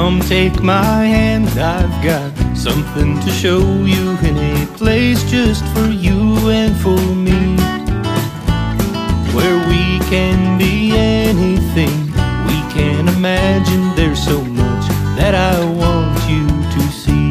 Come take my hand, I've got something to show you, in a place just for you and for me, where we can be anything we can imagine. There's so much that I want you to see.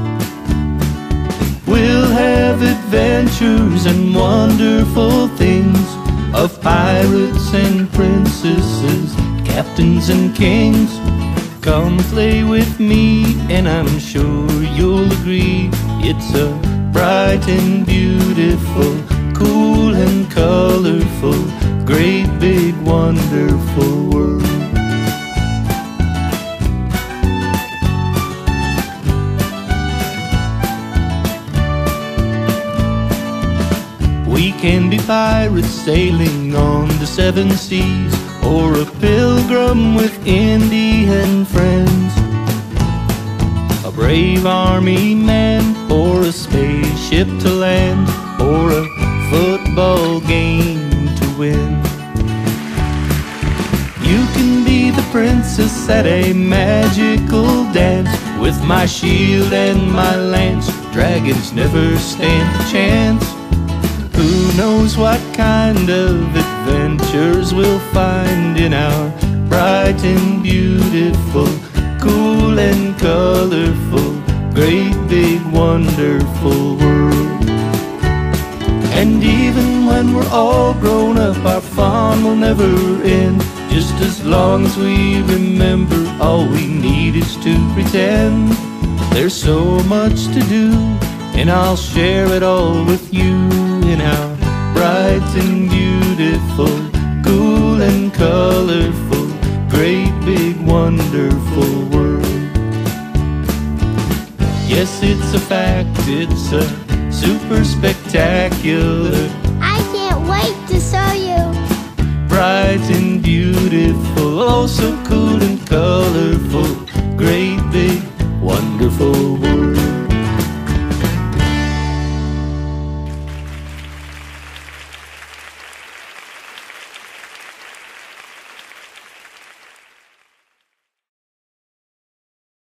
We'll have adventures and wonderful things, of pirates and princesses, captains and kings. Come play with me and I'm sure you'll agree, it's a bright and beautiful, cool and colorful, great big wonderful world. We can be pirates sailing on the seven seas, or a pilgrim with Indian friends, a brave army man, or a spaceship to land, or a football game to win. You can be the princess at a magical dance, with my shield and my lance. Dragons never stand a chance. Who knows what kind of adventures we'll find in our bright and beautiful, cool and colorful, great big wonderful world. And even when we're all grown up, our fun will never end, just as long as we remember all we need is to pretend. There's so much to do, and I'll share it all with you, in our bright and beautiful, cool and colorful, great big wonderful world. Yes, it's a fact, it's a super spectacular, I can't wait to show you. bright and beautiful, oh so cool and colorful, great big wonderful world.